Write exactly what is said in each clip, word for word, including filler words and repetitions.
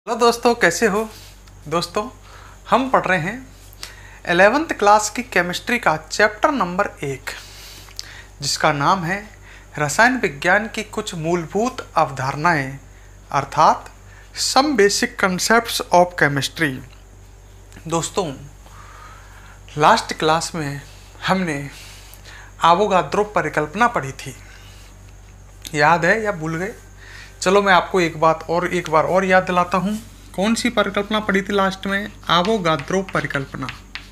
Hello दोस्तों, कैसे हो दोस्तों। हम पढ़ रहे हैं एलेवेंथ क्लास की केमिस्ट्री का चैप्टर नंबर एक, जिसका नाम है रसायन विज्ञान की कुछ मूलभूत अवधारणाएं, अर्थात some basic concepts of chemistry. दोस्तों, लास्ट क्लास में हमने आवोगाद्रो परिकल्पना पढ़ी थी, याद है या भूल गए? चलो मैं आपको एक बात और एक बार और याद दिलाता हूँ। कौन सी परिकल्पना पढ़ी थी लास्ट में? आवोगाद्रो परिकल्पना।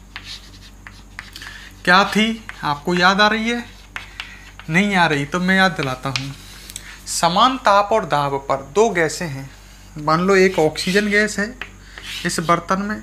क्या थी, आपको याद आ रही है? नहीं आ रही तो मैं याद दिलाता हूँ। समान ताप और दाब पर दो गैसें हैं। मान लो एक ऑक्सीजन गैस है इस बर्तन में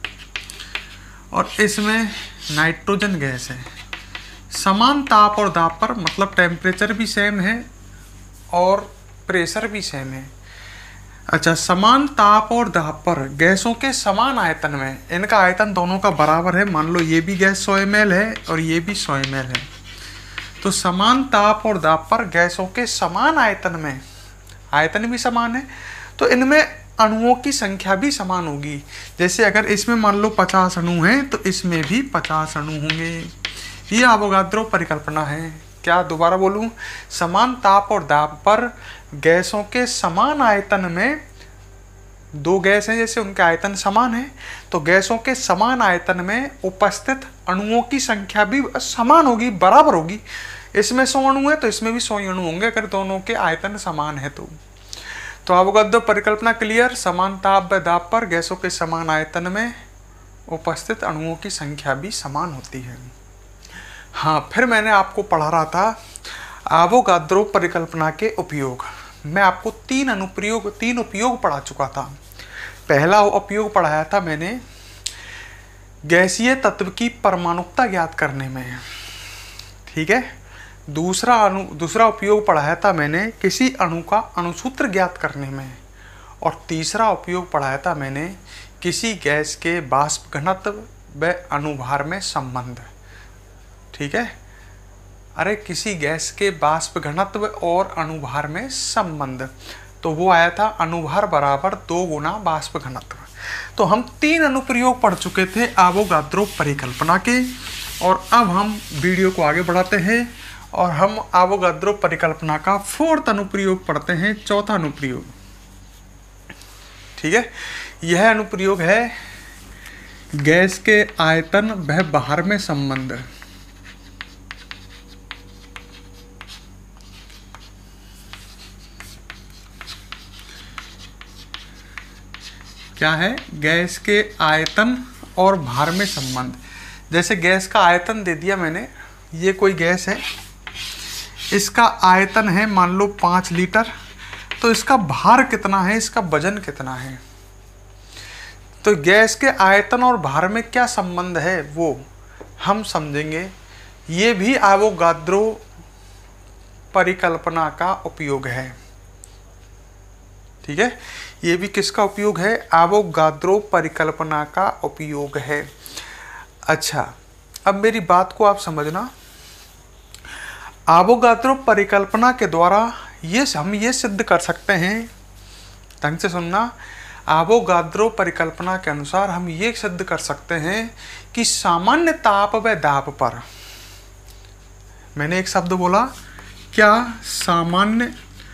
और इसमें नाइट्रोजन गैस है। समान ताप और दाब पर मतलब टेम्परेचर भी सेम है और प्रेशर भी सेम है। अच्छा, समान ताप और दाब पर गैसों के समान आयतन में, इनका आयतन दोनों का बराबर है। मान लो ये भी गैस सौ एम एल है और ये भी सौ एम एल है, तो समान ताप और दाब पर गैसों के समान आयतन में, आयतन भी समान है तो इनमें अणुओं की संख्या भी समान होगी। जैसे अगर इसमें मान लो पचास अणु हैं तो इसमें भी पचास अणु होंगे। ये आवोगाद्रो परिकल्पना है। क्या, दोबारा बोलूं? समान ताप और दाब पर गैसों के समान आयतन में, दो गैस हैं जैसे उनके आयतन समान है, तो गैसों के समान आयतन में उपस्थित अणुओं की संख्या भी समान होगी, बराबर होगी। इसमें सौ अणु है तो इसमें भी सौ अणु होंगे अगर दोनों के आयतन समान है तो। तो आवोगाद्रो परिकल्पना क्लियर। समान ताप व दाब पर गैसों के समान आयतन में उपस्थित अणुओं की संख्या भी समान होती है। हाँ, फिर मैंने आपको पढ़ा रहा था आवोगाद्रो परिकल्पना के उपयोग। मैं आपको तीन अनुप्रयोग तीन उपयोग पढ़ा चुका था। पहला उपयोग पढ़ाया था मैंने गैसीय तत्व की परमाणुकता ज्ञात करने में, ठीक है। दूसरा अणु दूसरा उपयोग पढ़ाया था मैंने किसी अणु का अणुसूत्र ज्ञात करने में। और तीसरा उपयोग पढ़ाया था मैंने किसी गैस के वाष्प घनत्व व अणुभार में संबंध, ठीक है। अरे, किसी गैस के वाष्प घनत्व और अणुभार में संबंध, तो वो आया था अणुभार बराबर दो गुना वाष्प घनत्व। तो हम तीन अनुप्रयोग पढ़ चुके थे आवोगाद्रो परिकल्पना के, और अब हम वीडियो को आगे बढ़ाते हैं और हम आवोगाद्रो परिकल्पना का फोर्थ अनुप्रयोग पढ़ते हैं, चौथा अनुप्रयोग, ठीक है। यह अनुप्रयोग है गैस के आयतन व भार में संबंध। क्या है? गैस के आयतन और भार में संबंध। जैसे गैस का आयतन दे दिया मैंने, ये कोई गैस है, इसका आयतन है मान लो पाँच लीटर, तो इसका भार कितना है, इसका वजन कितना है। तो गैस के आयतन और भार में क्या संबंध है वो हम समझेंगे। ये भी आवोगाद्रो परिकल्पना का उपयोग है, ठीक है। ये भी किसका उपयोग है? आवोगाद्रो परिकल्पना का उपयोग है। अच्छा, अब मेरी बात को आप समझना। आवोगाद्रो परिकल्पना के द्वारा ये हम ये सिद्ध कर सकते हैं, ढंग से सुनना। आवोगाद्रो परिकल्पना के अनुसार हम ये सिद्ध कर सकते हैं कि सामान्य ताप व दाब पर, मैंने एक शब्द बोला, क्या? सामान्य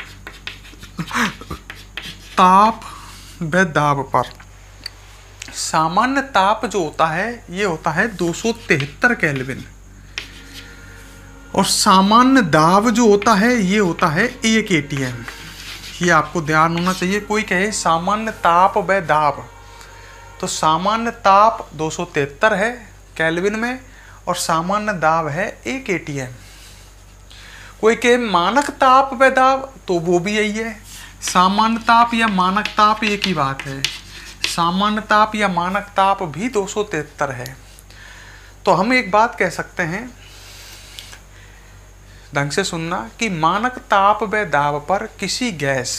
ताप व दाब पर। सामान्य ताप जो होता है ये होता है दो सौ तिहत्तर केल्विन, और सामान्य दाब जो होता है ये होता है एक एटीएम। ये आपको ध्यान होना चाहिए। कोई कहे सामान्य ताप व दाब, तो सामान्य ताप दो सौ तिहत्तर है केल्विन में और सामान्य दाब है एक एटीएम। कोई कहे मानक ताप व दाब, तो वो भी यही है। सामान्य ताप या मानक ताप एक ही बात है। सामान्य ताप या मानक ताप भी दो सौ तिहत्तर है। तो हम एक बात कह सकते हैं, ढंग से सुनना, कि मानक ताप व दाब पर किसी गैस,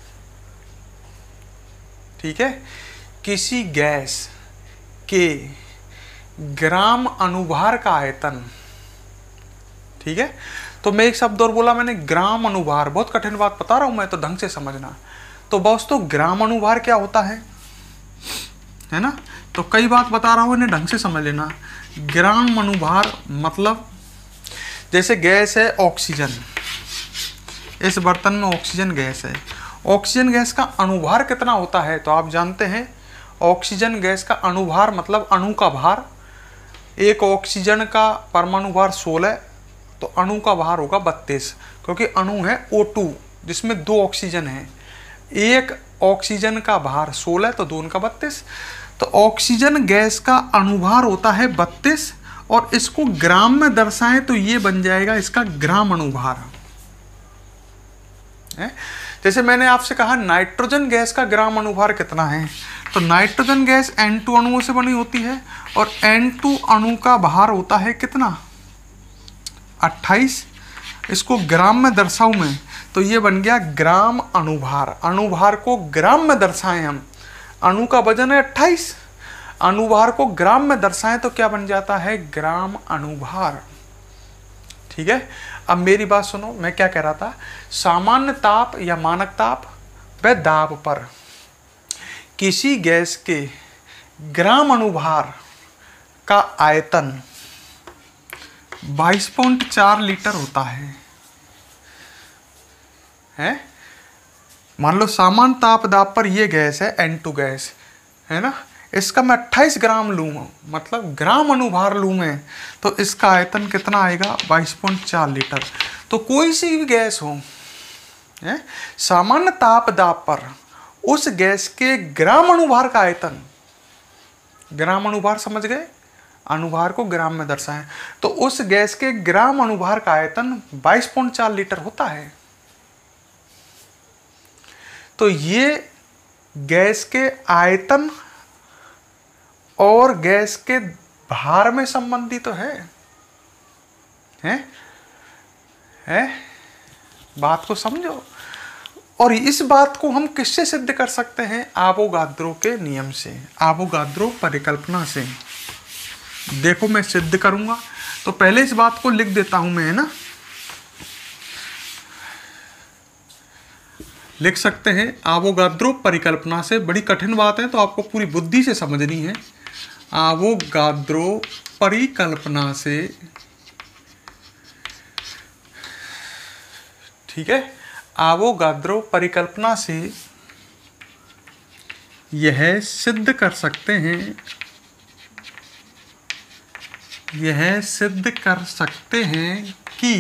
ठीक है, किसी गैस के ग्राम अणुभार का आयतन, ठीक है। तो मैं एक शब्द और बोला मैंने, ग्राम अणुभार। बहुत कठिन बात बता रहा हूं मैं, तो ढंग से समझना। तो दोस्तों ग्राम अणुभार क्या होता है, है ना। तो कई बात बता रहा हूँ, इन्हें ढंग से समझ लेना। ग्राम अणुभार मतलब जैसे गैस है ऑक्सीजन, इस बर्तन में ऑक्सीजन गैस है, ऑक्सीजन गैस का अणुभार कितना होता है, तो आप जानते हैं ऑक्सीजन गैस का अणुभार मतलब अणु का भार, एक ऑक्सीजन का परमाणु भार सोलह, तो अणु का भार होगा बत्तीस, क्योंकि अणु है ओ टू जिसमें दो ऑक्सीजन है, एक ऑक्सीजन का भार सोलह तो दो का बत्तीस, तो ऑक्सीजन गैस का अणुभार होता है बत्तीस, और इसको ग्राम में दर्शाएं तो ये बन जाएगा इसका ग्राम अणुभार है। जैसे मैंने आपसे कहा नाइट्रोजन गैस का ग्राम अणुभार कितना है, तो नाइट्रोजन गैस एन टू अणुओं से बनी होती है, और एन टू अणु का भार होता है कितना, अट्ठाईस। इसको ग्राम में दर्शाऊं मैं तो ये बन गया ग्राम अणुभार। अणुभार को ग्राम में दर्शाएं हम, अणु का वजन है अट्ठाईस, अणुभार को ग्राम में दर्शाएं तो क्या बन जाता है, ग्राम अणुभार। ठीक है, अब मेरी बात सुनो, मैं क्या कह रहा था, सामान्य ताप या मानक ताप व दाब पर किसी गैस के ग्राम अणुभार का आयतन बाईस पॉइंट चार लीटर होता है है मान लो सामान्य ताप दाब पर ये गैस है एन टू गैस, है ना, इसका मैं अट्ठाईस ग्राम लूँ, मतलब ग्राम अणुभार लूँ मैं, तो इसका आयतन कितना आएगा, बाईस पॉइंट चार लीटर। तो कोई सी भी गैस हो, है, सामान्य ताप दाब पर उस गैस के ग्राम अणुभार का आयतन, ग्राम अणुभार समझ गए, अणुभार को ग्राम में दर्शाएं, तो उस गैस के ग्राम अणुभार का आयतन बाईस पॉइंट चार लीटर होता है। तो ये गैस के आयतन और गैस के भार में संबंधित तो है हैं है? बात को समझो। और इस बात को हम किससे सिद्ध कर सकते हैं, आवोगाद्रो के नियम से, आवोगाद्रो परिकल्पना से। देखो मैं सिद्ध करूंगा, तो पहले इस बात को लिख देता हूं मैं, है ना, लिख सकते हैं आवोगाद्रो परिकल्पना से। बड़ी कठिन बात है तो आपको पूरी बुद्धि से समझनी है। आवोगाद्रो परिकल्पना से, ठीक है, आवोगाद्रो परिकल्पना से यह सिद्ध कर सकते हैं, यह सिद्ध कर सकते हैं कि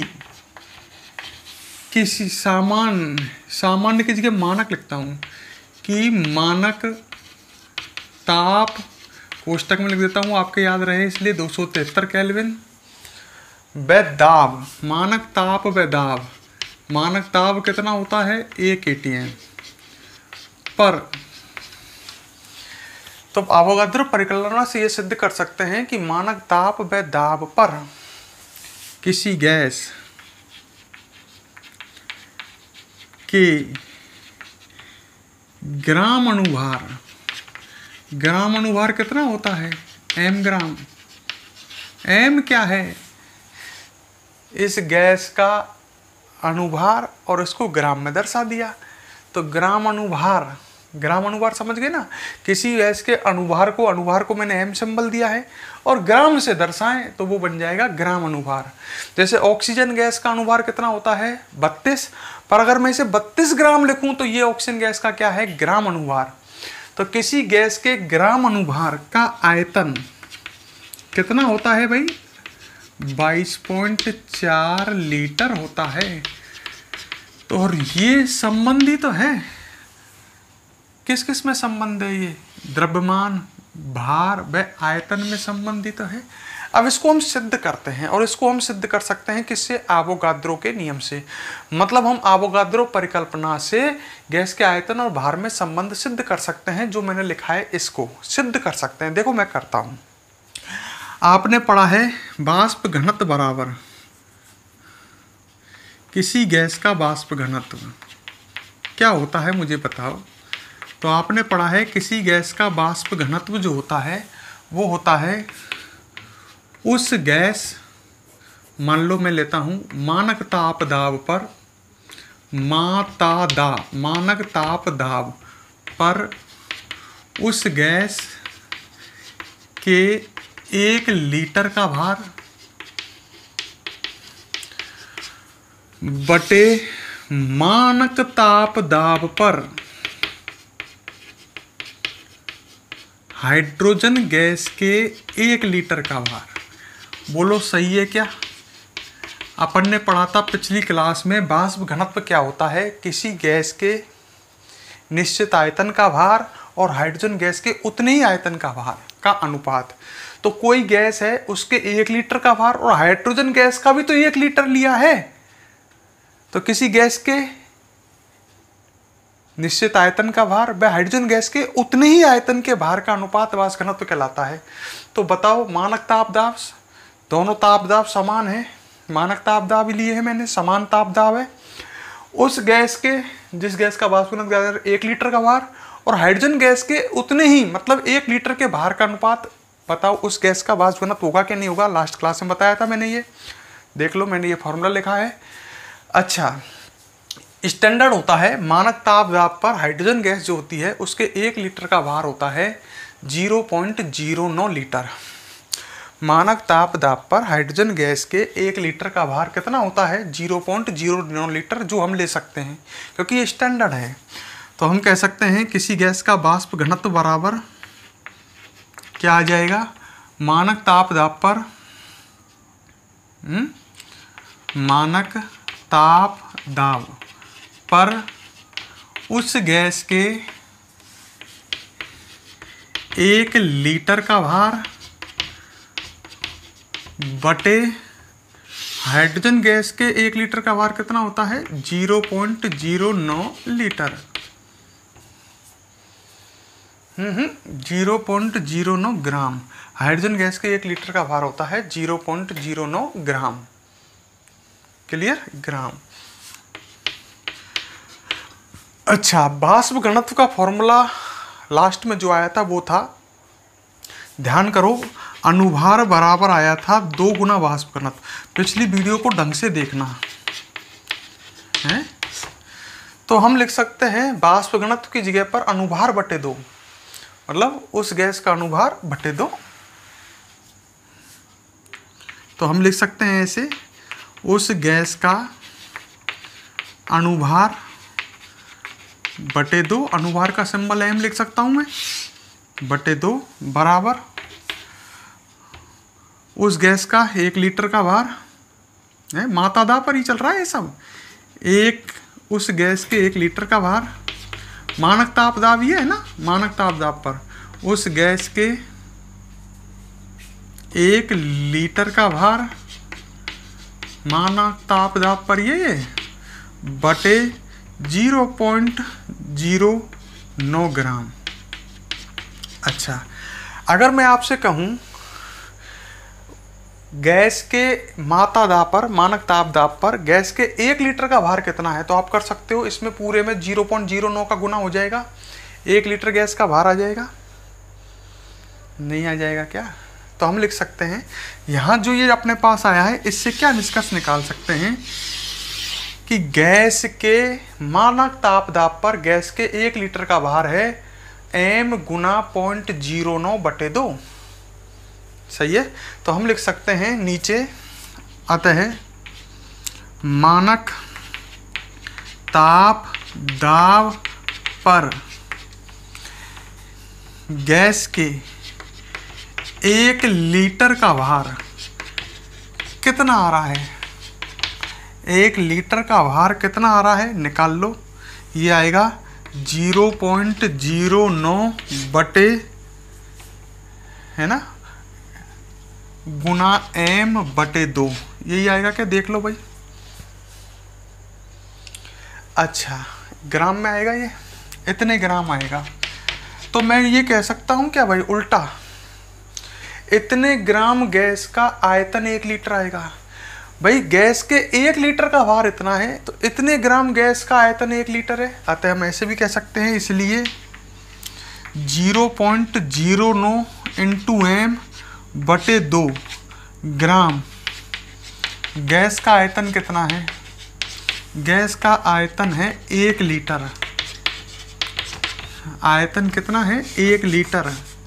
किसी सामान्य, सामान्य की जगह मानक लिखता हूं, कि मानक ताप, कोष्टक में लिख देता हूं आपके याद रहे इसलिए, दो सौ तिहत्तर केल्विन, व दाब, मानक ताप व दाब, मानक ताप कितना होता है, एक एटीएम पर। तो आवोगाद्रो परिकल्पना से यह सिद्ध कर सकते हैं कि मानक ताप व दाब पर किसी गैस के ग्राम अणुभार, ग्राम अणुभार कितना होता है, एम ग्राम। एम क्या है, इस गैस का अणुभार और इसको ग्राम में दर्शा दिया, तो ग्राम अणुभार, ग्राम अणुभार समझ गए ना, किसी गैस के अणुभार को, अणुभार को मैंने एम सिंबल दिया है और ग्राम से दर्शाएं तो वो बन जाएगा ग्राम अणुभार। जैसे ऑक्सीजन गैस का अणुभार कितना होता है, बत्तीस, पर अगर मैं इसे बत्तीस ग्राम लिखूं तो ये ऑक्सीजन गैस का क्या है, ग्राम अणुभार। तो किसी गैस के ग्राम अणुभार का आयतन कितना होता है भाई, बाईस पॉइंट चार लीटर होता है। तो और ये संबंधी तो है, किस किस में संबंध है, ये द्रव्यमान, भार व आयतन में संबंधित तो है। अब इसको हम सिद्ध करते हैं, और इसको हम सिद्ध कर सकते हैं किससे, आवोगाद्रो के नियम से। मतलब हम आवोगाद्रो परिकल्पना से गैस के आयतन और भार में संबंध सिद्ध कर सकते हैं, जो मैंने लिखा है इसको सिद्ध कर सकते हैं। देखो मैं करता हूं, आपने पढ़ा है वाष्प घनत्व बराबर किसी गैस का वाष्प घनत्व क्या होता है मुझे बताओ। तो आपने पढ़ा है किसी गैस का वाष्प घनत्व जो होता है वो होता है उस गैस, मान लो मैं लेता हूं मानक ताप दाब पर, माता दाब, मानक ताप दाब पर उस गैस के एक लीटर का भार बटे मानक ताप दाब पर हाइड्रोजन गैस के एक लीटर का भार। बोलो सही है क्या? अपन ने पढ़ा था पिछली क्लास में वाष्प घनत्व क्या होता है, किसी गैस के निश्चित आयतन का भार और हाइड्रोजन गैस के उतने ही आयतन का भार का अनुपात। तो कोई गैस है उसके एक लीटर का भार और हाइड्रोजन गैस का भी तो एक लीटर लिया है, तो किसी गैस के निश्चित आयतन का भार व हाइड्रोजन गैस के उतने ही आयतन के भार का अनुपात वाष्प घनत्व कहलाता है। तो बताओ मानक ताप दाब, दोनों ताप दाब समान है, मानक ताप दाब लिए है मैंने, समान ताप दाब है। उस गैस के, जिस गैस का वाष्प घनत्व एक लीटर का भार और हाइड्रोजन गैस के उतने ही, मतलब एक लीटर के भार का अनुपात, बताओ उस गैस का वाष्प घनत्व होगा कि नहीं होगा। लास्ट क्लास में बताया था मैंने, ये देख लो मैंने ये फॉर्मूला लिखा है। अच्छा, स्टैंडर्ड होता है मानक ताप दाब पर हाइड्रोजन गैस जो होती है उसके एक लीटर का भार होता है ज़ीरो पॉइंट ज़ीरो नौ लीटर। मानक ताप दाब पर हाइड्रोजन गैस के एक लीटर का भार कितना होता है? ज़ीरो पॉइंट ज़ीरो नौ लीटर, जो हम ले सकते हैं क्योंकि ये स्टैंडर्ड है। तो हम कह सकते हैं किसी गैस का वाष्प घनत्व बराबर क्या आ जाएगा? मानक ताप दाब पर हुँ? मानक ताप दाब पर उस गैस के एक लीटर का भार बटे हाइड्रोजन गैस के एक लीटर का भार कितना होता है? ज़ीरो पॉइंट ज़ीरो नौ लीटर। हम्म ज़ीरो पॉइंट ज़ीरो नौ ग्राम। हाइड्रोजन गैस के एक लीटर का भार होता है ज़ीरो पॉइंट ज़ीरो नौ ग्राम। क्लियर? ग्राम। अच्छा, वाष्प घनत्व का फॉर्मूला लास्ट में जो आया था वो था, ध्यान करो, अनुभार बराबर आया था दो गुना वाष्प घनत्व। पिछली वीडियो को ढंग से देखना है। तो हम लिख सकते हैं वाष्प घनत्व की जगह पर अनुभार बटे दो, मतलब उस गैस का अनुभार बटे दो। तो हम लिख सकते हैं ऐसे, उस गैस का अनुभार बटे दो, अनुभार का सिंबल एम लिख सकता हूं मैं, बटे दो बराबर उस गैस का एक लीटर का भार है, माता दाब पर ही चल रहा है ये सब, एक उस गैस के एक लीटर का भार, मानक ताप दाब ये है ना, मानक ताप दाब पर उस गैस के एक लीटर का भार, मानक ताप दाब पर ये बटे ज़ीरो पॉइंट ज़ीरो नौ ग्राम। अच्छा, अगर मैं आपसे कहूं गैस के माता दाब पर, मानक ताप दाब पर गैस के एक लीटर का भार कितना है, तो आप कर सकते हो इसमें पूरे में ज़ीरो पॉइंट ज़ीरो नौ का गुना हो जाएगा, एक लीटर गैस का भार आ जाएगा। नहीं आ जाएगा क्या? तो हम लिख सकते हैं यहाँ जो ये अपने पास आया है, इससे क्या निष्कर्ष निकाल सकते हैं कि गैस के मानक ताप दाब पर गैस के एक लीटर का भार है एम गुना पॉइंट जीरो नौ बटे दो। सही है? तो हम लिख सकते हैं नीचे, अतः मानक ताप दाब पर गैस के एक लीटर का भार कितना आ रहा है, एक लीटर का भार कितना आ रहा है निकाल लो। ये आएगा जीरो पॉइंट जीरो नौ बटे, है ना, गुना एम बटे दो, यही आएगा क्या? देख लो भाई। अच्छा, ग्राम में आएगा, ये इतने ग्राम आएगा। तो मैं ये कह सकता हूँ क्या भाई, उल्टा, इतने ग्राम गैस का आयतन एक लीटर आएगा। भाई गैस के एक लीटर का भार इतना है, तो इतने ग्राम गैस का आयतन एक लीटर है, अतः हम ऐसे भी कह सकते हैं। इसलिए जीरो पॉइंट जीरो नौ इंटू एम बटे दो ग्राम गैस का आयतन कितना है, गैस का आयतन है एक लीटर। आयतन कितना है? एक लीटर।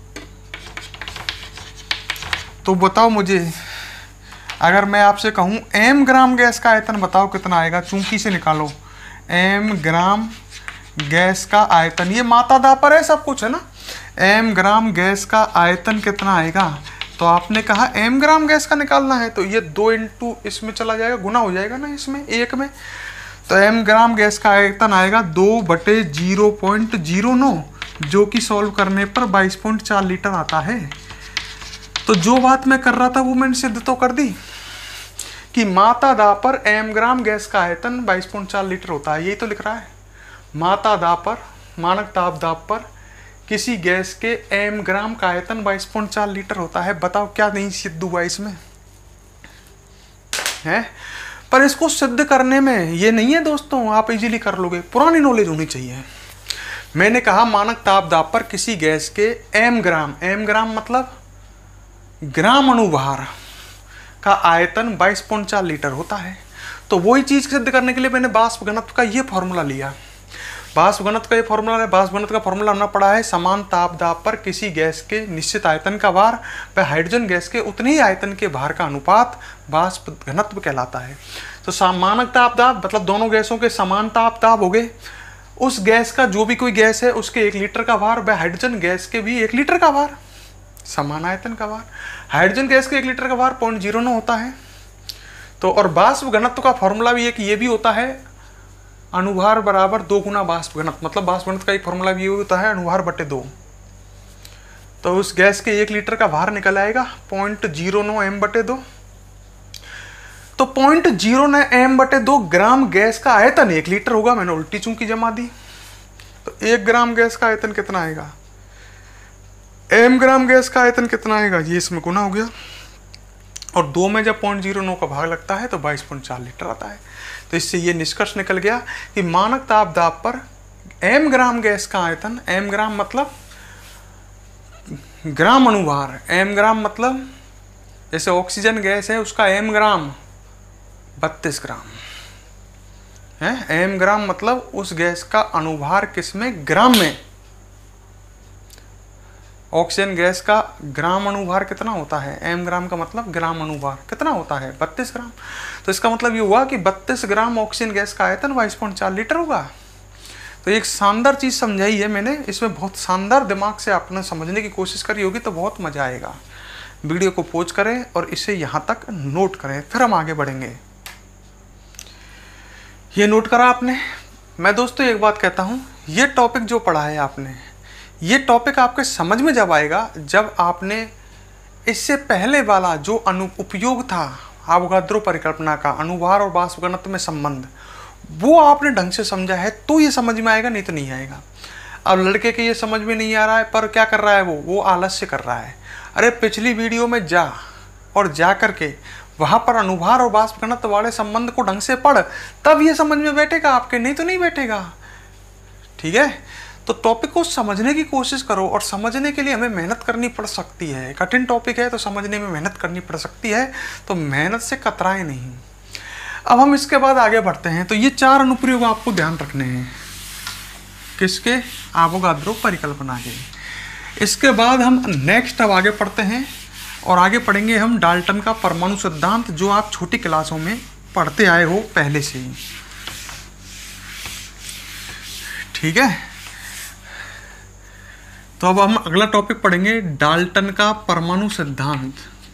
तो बताओ मुझे, अगर मैं आपसे कहूँ एम ग्राम गैस का आयतन बताओ कितना आएगा, चूंकि से निकालो। एम ग्राम गैस का आयतन, ये मात्रा दा पर है, सब कुछ है ना। एम ग्राम गैस का आयतन कितना आएगा? तो आपने कहा एम ग्राम गैस का निकालना है, तो ये दो इंटू इसमें चला जाएगा, गुना हो जाएगा ना इसमें एक में। तो एम ग्राम गैस का आयतन आएगा दो बटे जीरो पॉइंट जीरो नौ, जो कि सॉल्व करने पर बाईस पॉइंट चार लीटर आता है। तो जो बात मैं कर रहा था वो मैंने सिद्ध तो कर दी कि मात्रा दा पर एम ग्राम गैस का आयतन बाईस पॉइंट चार लीटर होता है। यही तो लिख रहा है, मात्रा दा पर, मानक ताप दाब पर किसी गैस के एम ग्राम का आयतन बाईस पॉइंट चार लीटर होता है। बताओ क्या नहीं सिद्ध हुआ इसमें है? पर इसको सिद्ध करने में ये नहीं है दोस्तों, आप इजीली कर लोगे, पुरानी नॉलेज होनी चाहिए। मैंने कहा मानक ताप दाब पर किसी गैस के एम ग्राम, एम ग्राम मतलब ग्राम अणुभार का आयतन बाईस पॉइंट चार लीटर होता है। तो वही चीज सिद्ध करने के लिए मैंने वाष्प घनत्व का ये फॉर्मूला लिया। वाष्प घनत्व का ये फॉर्मूला है, वाष्प घनत्व का फॉर्मूला हमने पढ़ा है, समान ताप दाब पर किसी गैस के निश्चित आयतन का भार व हाइड्रोजन गैस के उतने ही आयतन के भार का अनुपात वाष्प घनत्व कहलाता है। तो मानक ताप दाब मतलब दोनों गैसों के समान ताप दाब हो गए, उस गैस का जो भी कोई गैस है उसके एक लीटर का भार व हाइड्रोजन गैस के भी एक लीटर का भार, समान आयतन का भार। हाइड्रोजन गैस के एक लीटर का भार पॉइंट जीरो नौ होता है। तो और वाष्प घनत्व का फॉर्मूला भी एक ये भी होता है, अनुभार बराबर दो गुना वाष्प घनत्व, मतलब वाष्प घनत्व का एक फॉर्मूला भी होता है अनुभार बटे दो। तो उस गैस के एक लीटर का भार निकल आएगा पॉइंट जीरो नौ एम बटे दो। तो पॉइंट जीरो नौ एम बटे दो ग्राम गैस का आयतन एक लीटर होगा। मैंने उल्टी चूंकि जमा दी, तो एक ग्राम गैस का आयतन कितना आएगा? एम ग्राम गैस का आयतन कितना आएगा? ये इसमें गुना हो गया, और दो में जब पॉइंट जीरो नौ का भाग लगता है तो बाईस पॉइंट चार लीटर आता है। तो इससे ये निष्कर्ष निकल गया कि मानक ताप दाब पर एम ग्राम गैस का आयतन, एम ग्राम मतलब ग्राम अणुभार, एम ग्राम मतलब जैसे ऑक्सीजन गैस है उसका एम ग्राम बत्तीस ग्राम है। एम ग्राम मतलब उस गैस का अणुभार किसमें? ग्राम में। ऑक्सीजन गैस का ग्राम अणुभार कितना होता है? एम ग्राम का मतलब ग्राम अणुभार कितना होता है? बत्तीस ग्राम। तो इसका मतलब ये हुआ कि बत्तीस ग्राम ऑक्सीजन गैस का आयतन बाईस पॉइंट चार लीटर होगा। तो एक शानदार चीज़ समझाई है मैंने, इसमें बहुत शानदार दिमाग से आपने समझने की कोशिश करी होगी तो बहुत मज़ा आएगा। वीडियो को पॉज करें और इसे यहाँ तक नोट करें, फिर हम आगे बढ़ेंगे। ये नोट करा आपने? मैं दोस्तों एक बात कहता हूँ, ये टॉपिक जो पढ़ा है आपने, ये टॉपिक आपके समझ में जब आएगा जब आपने इससे पहले वाला जो अनु उपयोग था अवोगाद्रो परिकल्पना का, अनुभार और वाष्प घनत्व में संबंध, वो आपने ढंग से समझा है तो ये समझ में आएगा, नहीं तो नहीं आएगा। अब लड़के के ये समझ में नहीं आ रहा है, पर क्या कर रहा है वो वो आलस्य कर रहा है। अरे पिछली वीडियो में जा और जा करके वहाँ पर अनुभार और वाष्प घनत्व वाले संबंध को ढंग से पढ़, तब ये समझ में बैठेगा आपके, नहीं तो नहीं बैठेगा। ठीक है, तो टॉपिक को समझने की कोशिश करो, और समझने के लिए हमें मेहनत करनी पड़ सकती है। कठिन टॉपिक है तो समझने में मेहनत करनी पड़ सकती है, तो मेहनत से कतराए नहीं। अब हम इसके बाद आगे बढ़ते हैं। तो ये चार अनुप्रयोग आपको ध्यान रखने हैं, किसके? अवोगाद्रो परिकल्पना के। इसके बाद हम नेक्स्ट अब आगे पढ़ते हैं, और आगे पढ़ेंगे हम डाल्टन का परमाणु सिद्धांत, जो आप छोटी क्लासों में पढ़ते आए हो पहले से ही। ठीक है, तो अब हम अगला टॉपिक पढ़ेंगे डाल्टन का परमाणु सिद्धांत।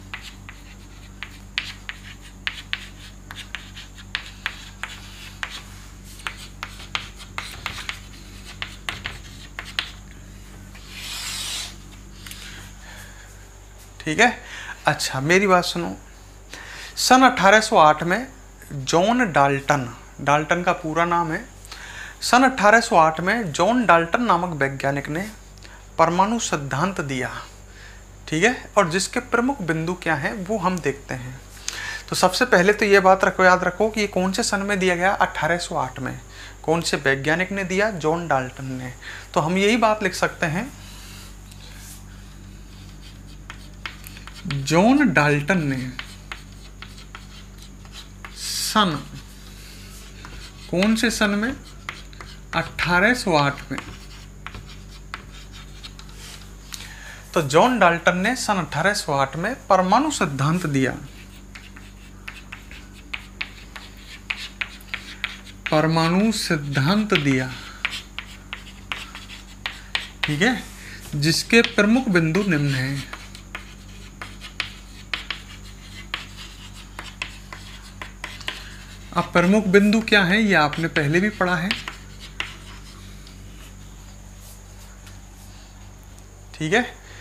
ठीक है, अच्छा मेरी बात सुनो। सन अठारह सौ आठ में जॉन डाल्टन, डाल्टन का पूरा नाम है, सन अठारह सौ आठ में जॉन डाल्टन नामक वैज्ञानिक ने परमाणु सिद्धांत दिया। ठीक है, और जिसके प्रमुख बिंदु क्या हैं वो हम देखते हैं। तो सबसे पहले तो ये बात रखो, याद रखो कि ये कौन से सन में दिया गया? अठारह सौ आठ में। कौन से वैज्ञानिक ने दिया? जॉन डाल्टन ने। तो हम यही बात लिख सकते हैं, जॉन डाल्टन ने सन कौन से सन में? अठारह सौ आठ में। तो जॉन डाल्टन ने सन अठारह सौ आठ में परमाणु सिद्धांत दिया। परमाणु सिद्धांत दिया, ठीक है, जिसके प्रमुख बिंदु निम्न हैं। अब प्रमुख बिंदु क्या है ये आपने पहले भी पढ़ा है, ठीक है।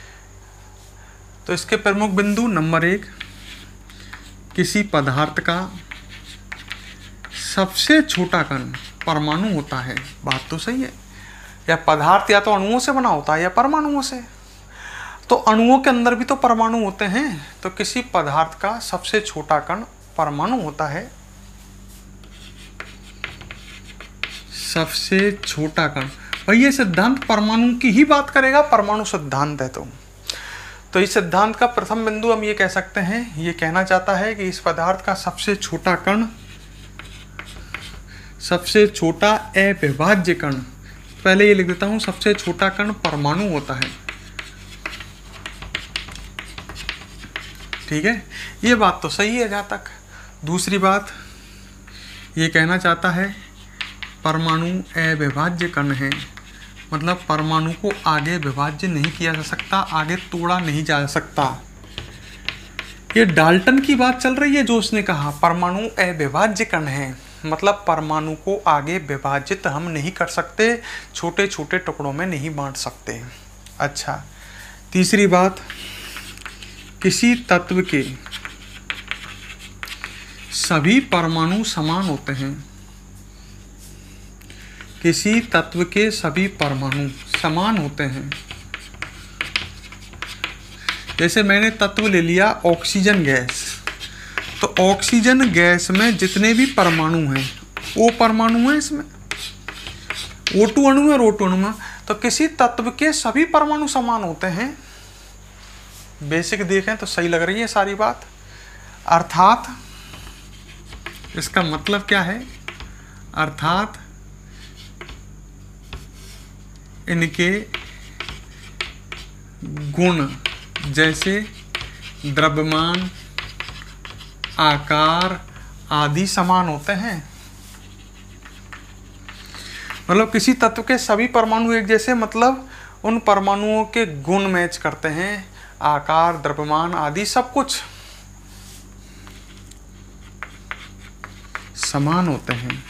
तो इसके प्रमुख बिंदु नंबर एक, किसी पदार्थ का सबसे छोटा कण परमाणु होता है। बात तो सही है। या पदार्थ या तो अणुओं से बना होता है या परमाणुओं से। तो अणुओं के अंदर भी तो परमाणु होते हैं। तो किसी पदार्थ का सबसे छोटा कण परमाणु होता है। सबसे छोटा कण, भाई ये सिद्धांत परमाणु की ही बात करेगा, परमाणु सिद्धांत है। तो तो इस सिद्धांत का प्रथम बिंदु हम ये कह सकते हैं, ये कहना चाहता है कि इस पदार्थ का सबसे छोटा कण, सबसे छोटा अविभाज्य कण, पहले ये लिख देता हूं, सबसे छोटा कण परमाणु होता है, ठीक है। ये बात तो सही है जहां तक। दूसरी बात ये कहना चाहता है परमाणु अविभाज्य कण है, मतलब परमाणु को आगे विभाज्य नहीं किया जा सकता, आगे तोड़ा नहीं जा सकता। ये डाल्टन की बात चल रही है जो उसने कहा परमाणु अविभाज्य कण है, मतलब परमाणु को आगे विभाजित हम नहीं कर सकते, छोटे छोटे टुकड़ों में नहीं बांट सकते। अच्छा, तीसरी बात, किसी तत्व के सभी परमाणु समान होते हैं। किसी तत्व के सभी परमाणु समान होते हैं। जैसे मैंने तत्व ले लिया ऑक्सीजन गैस, तो ऑक्सीजन गैस में जितने भी परमाणु हैं वो परमाणु हैं, इसमें ओ टू अणु है और ओ टू अणु है। तो किसी तत्व के सभी परमाणु समान होते हैं। बेसिक देखें तो सही लग रही है सारी बात। अर्थात इसका मतलब क्या है? अर्थात इनके गुण जैसे द्रव्यमान, आकार आदि समान होते हैं। मतलब किसी तत्व के सभी परमाणु एक जैसे, मतलब उन परमाणुओं के गुण मैच करते हैं, आकार, द्रव्यमान आदि सब कुछ समान होते हैं,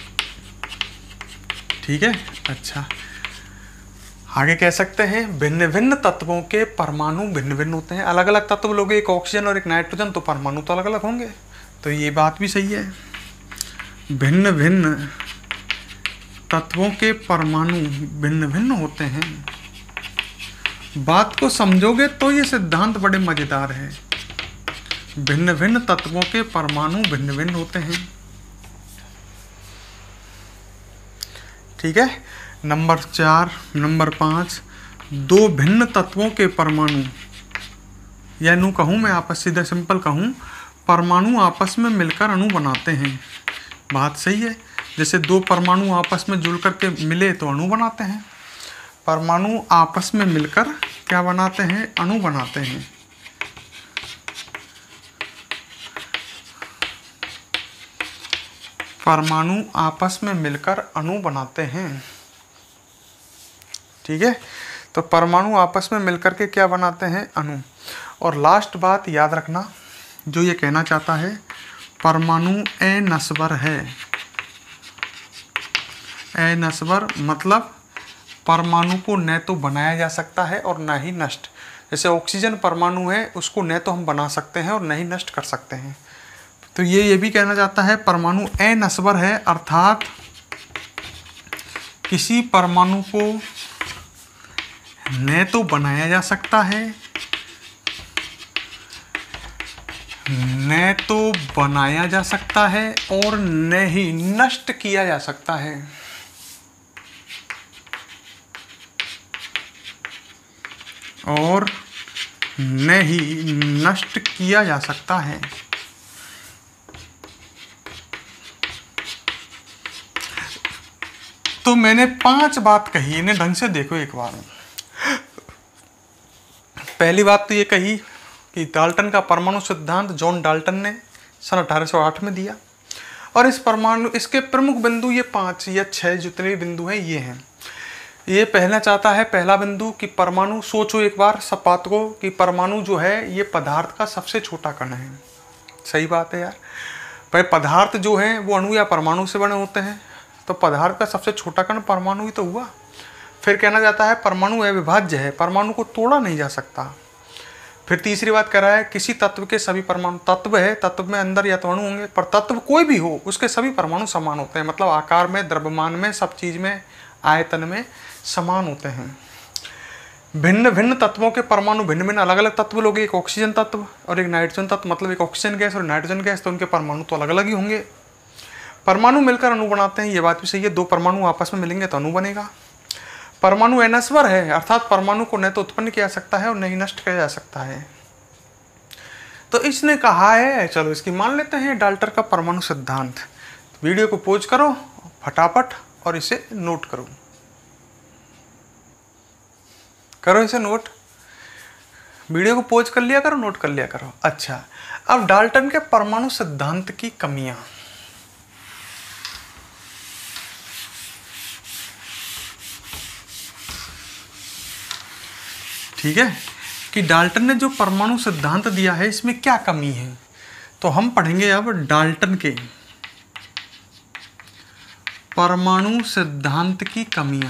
ठीक है। अच्छा, आगे कह सकते हैं भिन्न भिन्न तत्वों के परमाणु भिन्न भिन्न होते हैं। अलग अलग तत्व लोग, एक ऑक्सीजन और एक नाइट्रोजन, तो परमाणु तो अलग अलग होंगे। तो ये बात भी सही है, भिन्न भिन्न तत्वों के परमाणु भिन्न भिन्न होते हैं। बात को समझोगे तो ये सिद्धांत बड़े मजेदार है। भिन्न भिन्न तत्वों के परमाणु भिन्न भिन्न होते हैं, ठीक है। नंबर चार, नंबर पाँच, दो भिन्न तत्वों के परमाणु, या नू कहूँ मैं आपस सीधा सिंपल कहूँ, परमाणु आपस में मिलकर अणु बनाते हैं। बात सही है। जैसे दो परमाणु आपस में जुड़ करके मिले तो अणु बनाते हैं। परमाणु आपस में मिलकर क्या बनाते हैं? अणु बनाते हैं। परमाणु आपस में मिलकर अणु बनाते हैं, ठीक है। तो परमाणु आपस में मिलकर के क्या बनाते हैं? अणु। और लास्ट बात याद रखना, जो ये कहना चाहता है परमाणु अनस्वर है। अनस्वर मतलब परमाणु को न तो बनाया जा सकता है और न ही नष्ट। जैसे ऑक्सीजन परमाणु है, उसको न तो हम बना सकते हैं और न ही नष्ट कर सकते हैं। तो ये ये भी कहना चाहता है परमाणु अनस्वर है, अर्थात किसी परमाणु को न तो बनाया जा सकता है, न तो बनाया जा सकता है और न ही नष्ट किया जा सकता है। और न ही नष्ट किया जा सकता है, तो मैंने पांच बात कही, इन्हें ढंग से देखो एक बार। पहली बात तो ये कही कि डाल्टन का परमाणु सिद्धांत जॉन डाल्टन ने सन अठारह सौ आठ में दिया, और इस परमाणु इसके प्रमुख बिंदु ये पांच या छह जितने भी बिंदु हैं ये हैं। ये पहला चाहता है, पहला बिंदु कि परमाणु, सोचो एक बार सब बात को, कि परमाणु जो है ये पदार्थ का सबसे छोटा कण है। सही बात है यार, भाई पदार्थ जो है वो अणु या परमाणु से बने होते हैं, तो पदार्थ का सबसे छोटा कण परमाणु ही तो हुआ। फिर कहना जाता है परमाणु अविभाज्य है, परमाणु को तोड़ा नहीं जा सकता। फिर तीसरी बात कह रहा है किसी तत्व के सभी परमाणु, तत्व है, तत्व में अंदर या तो अणु होंगे, पर तत्व कोई भी हो उसके सभी परमाणु समान होते हैं, मतलब आकार में, द्रव्यमान में, सब चीज में, आयतन में समान होते हैं। भिन्न भिन्न तत्वों के परमाणु भिन्न भिन्न अलग अलग तत्व लोगे, एक ऑक्सीजन तत्व और एक नाइट्रोजन तत्व, मतलब एक ऑक्सीजन गैस और नाइट्रोजन गैस, तो उनके परमाणु तो अलग अलग ही होंगे। परमाणु मिलकर अणु बनाते हैं, ये बात भी सही है, दो परमाणु आपस में मिलेंगे तो अणु बनेगा। परमाणु अनश्वर है, अर्थात परमाणु को न तो उत्पन्न किया जा सकता है और न ही नष्ट किया जा सकता है। तो इसने कहा है, चलो इसकी मान लेते हैं डाल्टन का परमाणु सिद्धांत। वीडियो को पॉज करो फटाफट और इसे नोट करो, करो इसे नोट, वीडियो को पॉज कर लिया करो, नोट कर लिया करो। अच्छा, अब डाल्टन के परमाणु सिद्धांत की कमियां। ठीक है, कि डाल्टन ने जो परमाणु सिद्धांत दिया है इसमें क्या कमी है, तो हम पढ़ेंगे अब डाल्टन के परमाणु सिद्धांत की कमियां।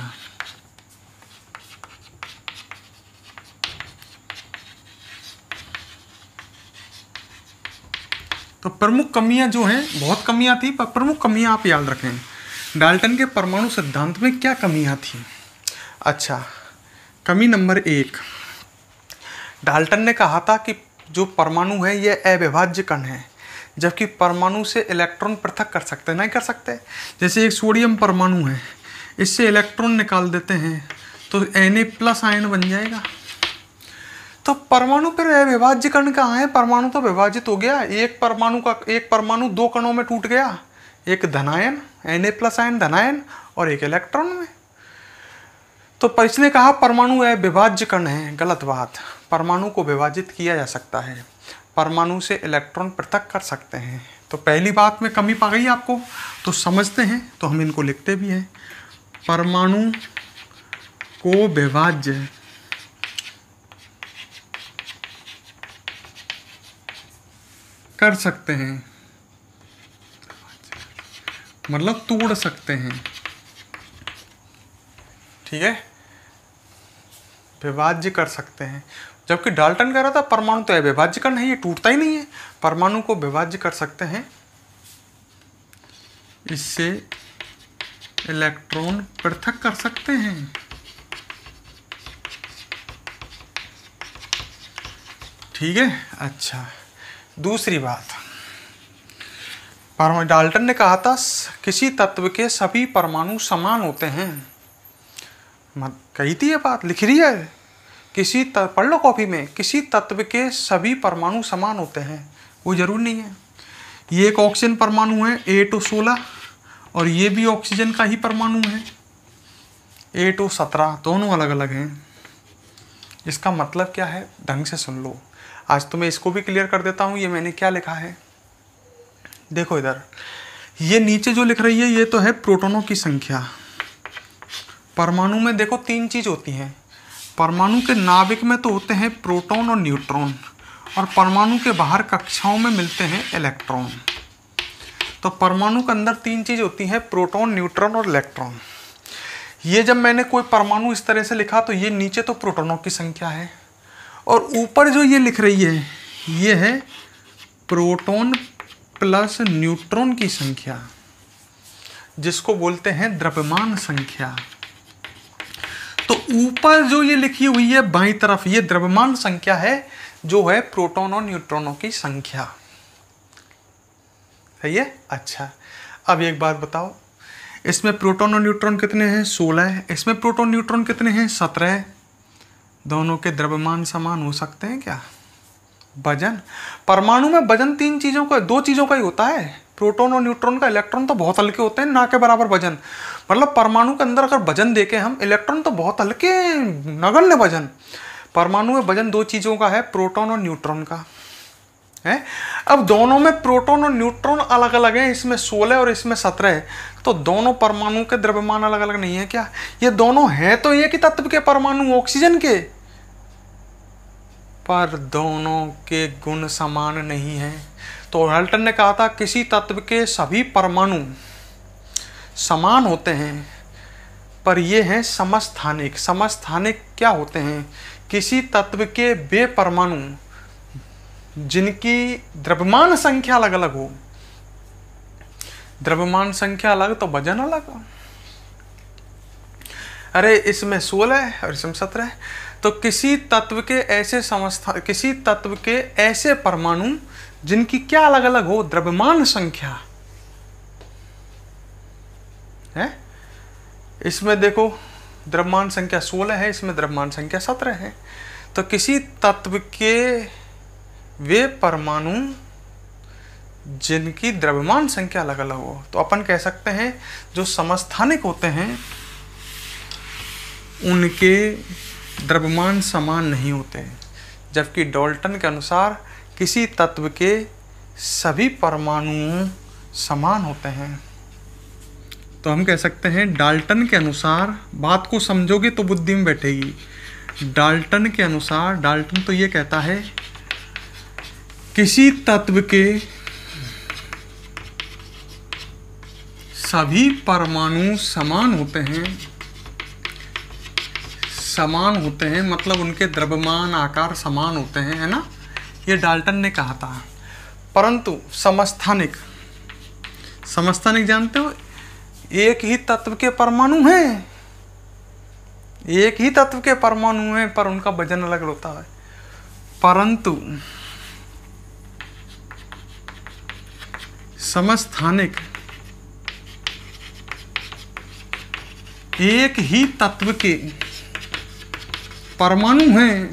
तो प्रमुख कमियां जो हैं, बहुत कमियां थी पर प्रमुख कमियां आप याद रखें, डाल्टन के परमाणु सिद्धांत में क्या कमियां थी। अच्छा, कमी नंबर एक, डाल्टन ने कहा था कि जो परमाणु है ये अविभाज्य कण है, जबकि परमाणु से इलेक्ट्रॉन पृथक कर सकते नहीं कर सकते। जैसे एक सोडियम परमाणु है, इससे इलेक्ट्रॉन निकाल देते हैं तो Na प्लस आयन बन जाएगा। तो परमाणु फिर अविभाज्य कण कहाँ है, परमाणु तो विभाजित हो गया, एक परमाणु का एक परमाणु दो कणों में टूट गया, एक धनायन Na प्लस आयन धनायन और एक इलेक्ट्रॉन में। तो पर इसने कहा परमाणु अविभाज्य कण है, गलत बात, परमाणु को विभाजित किया जा सकता है, परमाणु से इलेक्ट्रॉन पृथक कर सकते हैं। तो पहली बात में कमी पा गई आपको, तो समझते हैं, तो हम इनको लिखते भी हैं, परमाणु को विभाज्य कर सकते हैं, मतलब तोड़ सकते हैं। ठीक है, विभाज्य कर सकते हैं, जबकि डाल्टन कह रहा था परमाणु तो अविभाज्य कण है, ये टूटता ही नहीं है, परमाणु को विभाज्य कर सकते हैं, इससे इलेक्ट्रॉन पृथक कर सकते हैं। ठीक है, अच्छा दूसरी बात, डाल्टन ने कहा था किसी तत्व के सभी परमाणु समान होते हैं, मत कही थी ये बात, लिख रही है, किसी पढ़ लो कॉपी में, किसी तत्व के सभी परमाणु समान होते हैं, वो जरूर नहीं है। ये एक ऑक्सीजन परमाणु है एट ओ सोलह और ये भी ऑक्सीजन का ही परमाणु है एट ओ सत्रह, दोनों अलग अलग हैं। इसका मतलब क्या है, ढंग से सुन लो, आज तो मैं इसको भी क्लियर कर देता हूँ। ये मैंने क्या लिखा है, देखो इधर, ये नीचे जो लिख रही है ये तो है प्रोटॉनों की संख्या। परमाणु में देखो तीन चीज होती हैं, परमाणु के नाभिक में तो होते हैं प्रोटॉन और न्यूट्रॉन, और परमाणु के बाहर कक्षाओं में मिलते हैं इलेक्ट्रॉन। तो परमाणु के अंदर तीन चीज होती हैं, प्रोटॉन, न्यूट्रॉन और इलेक्ट्रॉन। ये जब मैंने कोई परमाणु इस तरह से लिखा तो ये नीचे तो प्रोटॉनों की संख्या है, और ऊपर जो ये लिख रही है ये है प्रोटॉन प्लस न्यूट्रॉन की संख्या, जिसको बोलते हैं द्रव्यमान संख्या। तो ऊपर जो ये लिखी हुई है बाईं तरफ, ये द्रव्यमान संख्या है, जो है प्रोटॉन और न्यूट्रॉनों की संख्या। सही है, अच्छा अब एक बात बताओ, इसमें प्रोटॉन और न्यूट्रॉन कितने हैं, सोलह है, इसमें प्रोटॉन न्यूट्रॉन कितने हैं, सत्रह। दोनों के द्रव्यमान समान हो सकते हैं क्या। वजन, परमाणु में वजन तीन चीजों का, दो चीजों का ही होता है, प्रोटॉन और न्यूट्रॉन का इलेक्ट्रॉन तो बहुत हल्के होते हैं, ना के बराबर वजन। मतलब परमाणु के अंदर अगर वजन देखें हम, इलेक्ट्रॉन तो बहुत हल्के, नगण्य वजन। परमाणु में वजन दो चीजों का है, प्रोटॉन और न्यूट्रॉन का है। अब दोनों में प्रोटॉन और न्यूट्रॉन अलग अलग हैं, इसमें सोलह और इसमें सत्रह है, तो दोनों परमाणु के द्रव्यमान अलग अलग नहीं है क्या? ये दोनों हैं तो एक ही तत्व के परमाणु, ऑक्सीजन के, पर दोनों के गुण समान नहीं है। तो डाल्टन ने कहा था किसी तत्व के सभी परमाणु समान होते हैं, पर ये हैं समस्थानिक। समस्थानिक क्या होते हैं? किसी तत्व के वे परमाणु जिनकी द्रव्यमान संख्या अलग अलग हो। द्रव्यमान संख्या अलग तो वजन अलग। अरे इसमें सोलह है और इसमें सत्रह है, तो किसी तत्व के ऐसे समस्था किसी तत्व के ऐसे परमाणु जिनकी क्या अलग अलग हो, द्रव्यमान संख्या है। इसमें देखो द्रव्यमान संख्या सोलह है, इसमें द्रव्यमान संख्या सत्रह है। तो किसी तत्व के वे परमाणु जिनकी द्रव्यमान संख्या अलग अलग हो, तो अपन कह सकते हैं जो समस्थानिक होते हैं उनके द्रव्यमान समान नहीं होते। जबकि डाल्टन के अनुसार किसी तत्व के सभी परमाणु समान होते हैं। तो हम कह सकते हैं डाल्टन के अनुसार, बात को समझोगे तो बुद्धि में बैठेगी। डाल्टन के अनुसार, डाल्टन तो ये कहता है किसी तत्व के सभी परमाणु समान होते हैं। समान होते हैं मतलब उनके द्रव्यमान आकार समान होते हैं, है ना, ये डाल्टन ने कहा था। परंतु समस्थानिक, समस्थानिक जानते हो, एक ही तत्व के परमाणु हैं, एक ही तत्व के परमाणु हैं, पर उनका वजन अलग होता है। परंतु समस्थानिक एक ही तत्व के परमाणु हैं,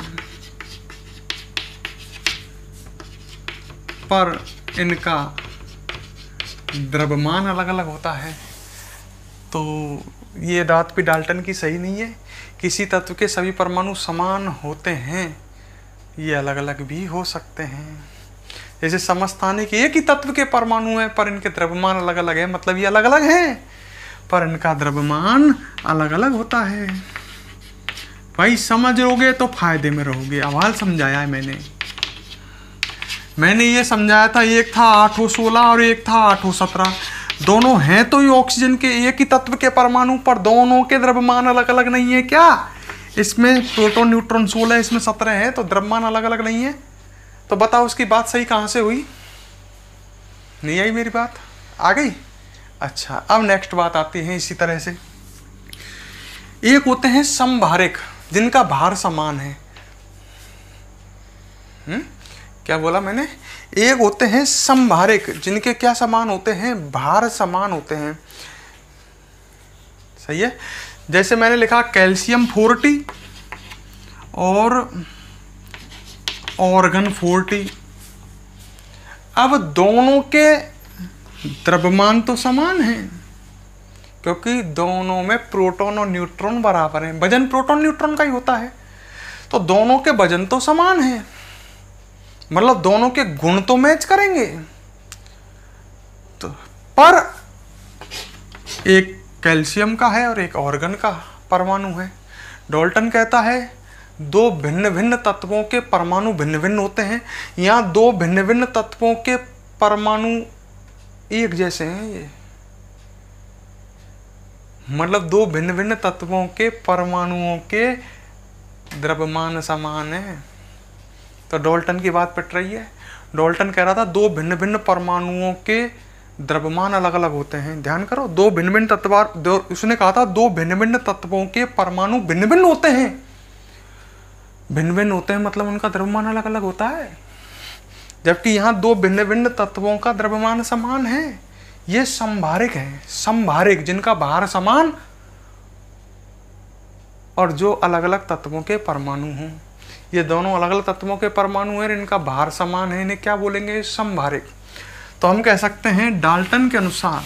पर इनका द्रव्यमान अलग अलग होता है। तो ये बात भी डाल्टन की सही नहीं है। किसी तत्व के सभी परमाणु समान होते हैं, ये अलग अलग भी हो सकते हैं। जैसे समस्थानिक एक ही तत्व के परमाणु हैं, पर इनके द्रव्यमान अलग अलग है, मतलब ये अलग अलग हैं, पर इनका द्रव्यमान अलग अलग होता है। भाई समझ लोगे तो फायदे में रहोगे। अवाल समझाया है मैंने मैंने ये समझाया था, एक था आठों सोलह और एक था आठों सत्रह। दोनों हैं तो ये ऑक्सीजन के एक ही तत्व के परमाणु, पर दोनों के द्रव्यमान अलग अलग नहीं है क्या? इसमें प्रोटॉन न्यूट्रॉन सोलह, इसमें सत्रह है, तो द्रव्यमान अलग अलग नहीं है। तो बताओ उसकी बात सही कहाँ से हुई? नहीं आई मेरी बात? आ गई? अच्छा, अब नेक्स्ट बात आती है इसी तरह से। एक होते हैं समभारिक, जिनका भार समान है। हम्म क्या बोला मैंने? एक होते हैं समभारिक, जिनके क्या समान होते हैं? भार समान होते हैं। सही है। जैसे मैंने लिखा कैल्शियम फोर्टी और ऑर्गन फोर्टी। अब दोनों के द्रव्यमान तो समान हैं, क्योंकि दोनों में प्रोटॉन और न्यूट्रॉन बराबर हैं। वजन प्रोटॉन न्यूट्रॉन का ही होता है, तो दोनों के वजन तो समान हैं, मतलब दोनों के गुण तो मैच करेंगे। तो पर एक कैल्शियम का है और एक ऑर्गन का परमाणु है। डाल्टन कहता है दो भिन्न भिन्न तत्वों के परमाणु भिन्न भिन्न होते हैं। यहाँ दो भिन्न भिन्न तत्वों के परमाणु एक जैसे हैं, ये मतलब दो भिन्न भिन्न तत्वों के परमाणुओं के द्रव्यमान समान है। तो डाल्टन की बात पिट रही है। डाल्टन कह रहा था दो भिन्न भिन्न परमाणुओं के द्रव्यमान अलग अलग होते हैं। ध्यान करो, दो भिन्न भिन्न तत्व, उसने कहा था दो भिन्न भिन्न तत्वों के परमाणु भिन्न भिन्न होते हैं। भिन्न भिन्न होते हैं मतलब उनका द्रव्यमान अलग अलग होता है, जबकि यहाँ दो भिन्न भिन्न तत्वों का द्रव्यमान समान है। ये समभारिक है, समभारिक जिनका भार समान और जो अलग अलग तत्वों के परमाणु हों। ये दोनों अलग अलग तत्वों के परमाणु हैं, इनका भार समान है, इन्हें क्या बोलेंगे? समभारिक। तो हम कह सकते हैं डाल्टन के अनुसार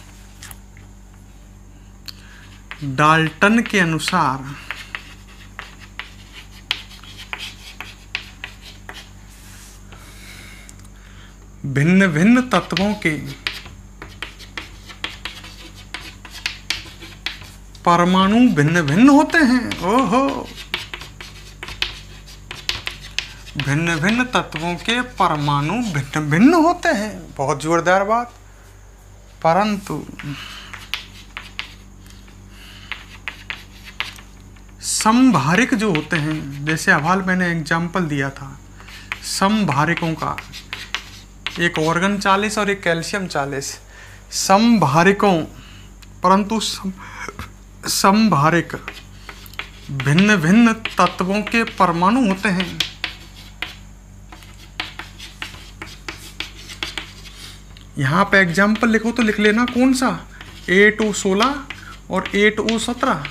डाल्टन के अनुसार भिन्न भिन्न तत्वों के परमाणु भिन्न भिन्न होते हैं। ओहो, भिन्न भिन्न तत्वों के परमाणु भिन्न भिन्न होते हैं, बहुत जोरदार बात। परंतु समभारिक जो होते हैं, जैसे अभाल मैंने एग्जाम्पल दिया था समभारिकों का, एक ऑर्गन चालीस और एक कैल्शियम चालीस, समभारिकों परंतु सम, समभारिक भिन्न भिन्न तत्वों के परमाणु होते हैं। यहाँ पे एग्जाम्पल लिखो तो लिख लेना कौन सा, एट ओ सोलह और एट ओ सत्रह।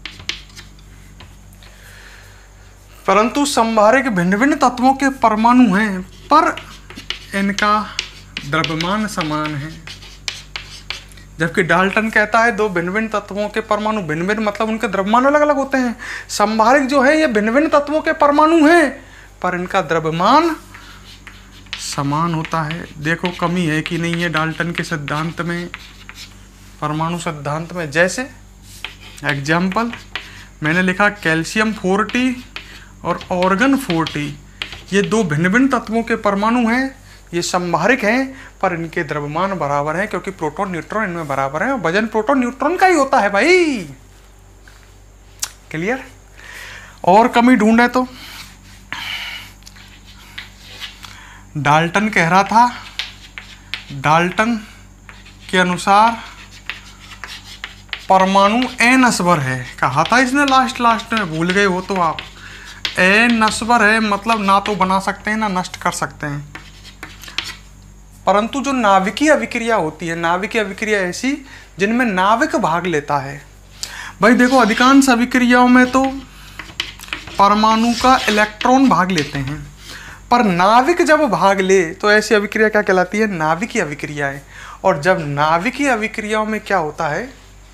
परंतु समभारिक भिन्न भिन्न तत्वों के परमाणु हैं, पर इनका द्रव्यमान समान है। जबकि डाल्टन कहता है दो भिन्न भिन्न तत्वों के परमाणु भिन्न भिन्न, मतलब उनके द्रव्यमान अलग अलग होते हैं। समभारिक जो है ये भिन्न भिन्न तत्वों के परमाणु हैं, पर इनका द्रव्यमान समान होता है। देखो कमी है कि नहीं है डाल्टन के सिद्धांत में, परमाणु सिद्धांत में। जैसे एग्जाम्पल मैंने लिखा कैल्शियम फोर्टी और ऑर्गन फोर्टी, ये दो भिन्न भिन्न तत्वों के परमाणु हैं, ये समभारिक हैं, पर इनके द्रव्यमान बराबर हैं, क्योंकि प्रोटॉन न्यूट्रॉन इनमें बराबर है और वजन प्रोटॉन न्यूट्रॉन का ही होता है भाई। क्लियर? और कमी ढूंढे तो डाल्टन कह रहा था, डाल्टन के अनुसार परमाणु ए नस्बर है, कहा था इसने लास्ट लास्ट में, भूल गए हो तो आप। ए नस्बर है मतलब ना तो बना सकते हैं ना नष्ट कर सकते हैं, परंतु जो नाभिकीय अभिक्रिया होती है, नाभिकीय अभिक्रिया ऐसी जिनमें नाविक भाग लेता है। भाई देखो अधिकांश अभिक्रियाओं में तो परमाणु का इलेक्ट्रॉन भाग लेते हैं, पर नाविक जब भाग ले तो ऐसी अभिक्रिया क्या कहलाती है, नाभिकीय अभिक्रिया है। और जब नाभिकीय अभिक्रियाओं में क्या होता है,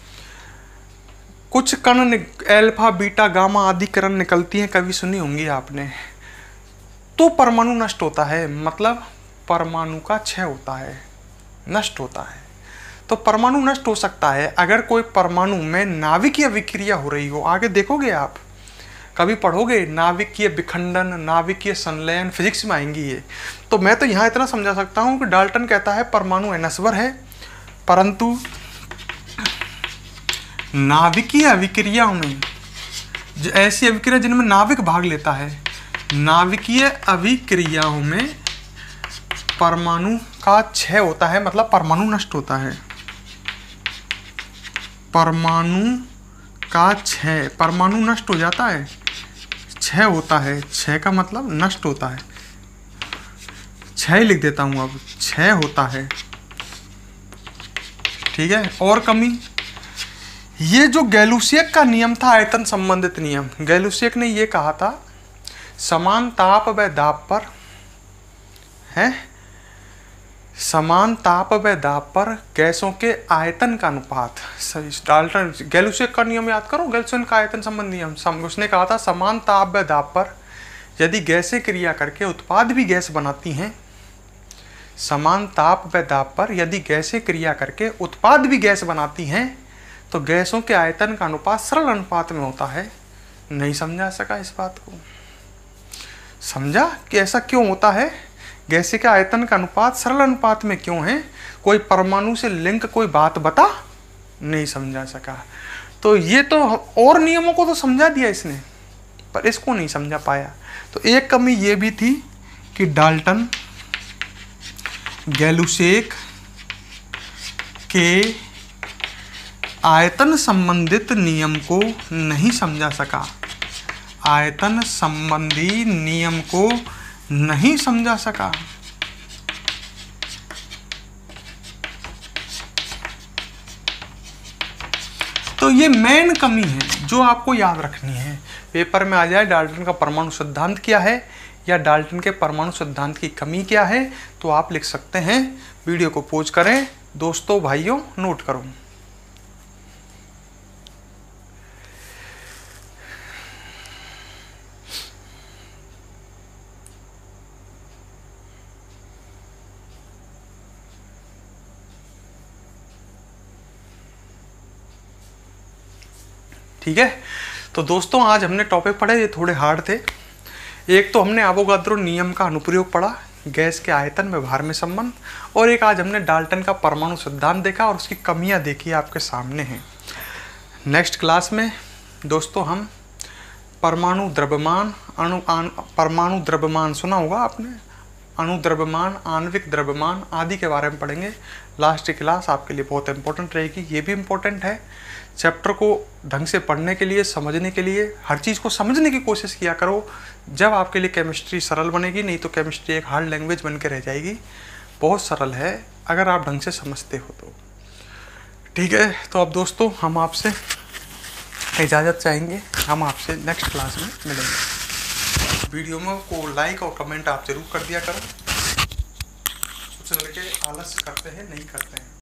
कुछ कण एल्फा बीटा गामा आदि कण निकलती हैं, कभी सुनी होंगी आपने, तो परमाणु नष्ट होता है, मतलब परमाणु का क्षय होता है, नष्ट होता है। तो परमाणु नष्ट हो सकता है अगर कोई परमाणु में नाभिकीय अभिक्रिया हो रही हो। आगे देखोगे आप, कभी पढ़ोगे नाभिकीय विखंडन, नाभिकीय संलयन, फिजिक्स में आएंगी ये। तो मैं तो यहाँ इतना समझा सकता हूँ कि डाल्टन कहता है परमाणु अनस्वर है, परंतु नाभिकीय अभिक्रियाओं में जो ऐसी अभिक्रिया जिनमें नाविक भाग लेता है, नाभिकीय अभिक्रियाओं में परमाणु का क्षय होता है, मतलब परमाणु नष्ट होता है। परमाणु का क्षय, परमाणु नष्ट हो जाता है, क्षय होता है, क्षय का मतलब नष्ट होता है, क्षय लिख देता हूं अब, क्षय होता है। ठीक है? और कमी, ये जो गैलुसियक का नियम था, आयतन संबंधित नियम, गैलुसियक ने ये कहा था समान ताप व दाब पर है, समान ताप व दाब पर गैसों के आयतन का अनुपात। डाल्टन गैलुसियक का नियम याद करो, गैलुसियन का आयतन संबंधी नियम। उसने कहा था समान ताप व दाब पर यदि गैसें क्रिया करके उत्पाद भी गैस बनाती हैं, समान ताप व दाब पर यदि गैसें क्रिया करके उत्पाद भी गैस बनाती हैं, तो गैसों के आयतन का अनुपात सरल अनुपात में होता है। नहीं समझा सका इस बात को? समझा कि ऐसा क्यों होता है? गैसे के आयतन का अनुपात सरल अनुपात में क्यों है? कोई परमाणु से लिंक कोई बात बता, नहीं समझा सका। तो ये तो और नियमों को तो समझा दिया इसने, पर इसको नहीं समझा पाया। तो एक कमी ये भी थी कि डाल्टन गैलुसियक के आयतन संबंधित नियम को नहीं समझा सका, आयतन संबंधी नियम को नहीं समझा सका। तो ये मेन कमी है जो आपको याद रखनी है पेपर में आ जाए डाल्टन का परमाणु सिद्धांत क्या है या डाल्टन के परमाणु सिद्धांत की कमी क्या है, तो आप लिख सकते हैं। वीडियो को पॉज करें, दोस्तों भाइयों नोट करो। ठीक है, तो दोस्तों आज हमने टॉपिक पढ़े, ये थोड़े हार्ड थे। एक तो हमने एवोगाद्रो नियम का अनुप्रयोग पढ़ा, गैस के आयतन में भार में संबंध, और एक आज हमने डाल्टन का परमाणु सिद्धांत देखा और उसकी कमियां देखी आपके सामने हैं। नेक्स्ट क्लास में दोस्तों हम परमाणु द्रव्यमान, अणु आन परमाणु द्रव्यमान सुना होगा आपने, अणु द्रव्यमान, आणविक द्रव्यमान आदि के बारे में पढ़ेंगे। लास्ट की क्लास आपके लिए बहुत इंपॉर्टेंट रहेगी। ये भी इम्पोर्टेंट है, चैप्टर को ढंग से पढ़ने के लिए, समझने के लिए, हर चीज़ को समझने की कोशिश किया करो, जब आपके लिए केमिस्ट्री सरल बनेगी। नहीं तो केमिस्ट्री एक हार्ड लैंग्वेज बन के रह जाएगी। बहुत सरल है अगर आप ढंग से समझते हो तो। ठीक है, तो अब दोस्तों हम आपसे इजाज़त चाहेंगे, हम आपसे नेक्स्ट क्लास में मिलेंगे। वीडियो में को लाइक और कमेंट आप जरूर कर दिया करो। कुछ लड़के आलस करते हैं, नहीं करते हैं।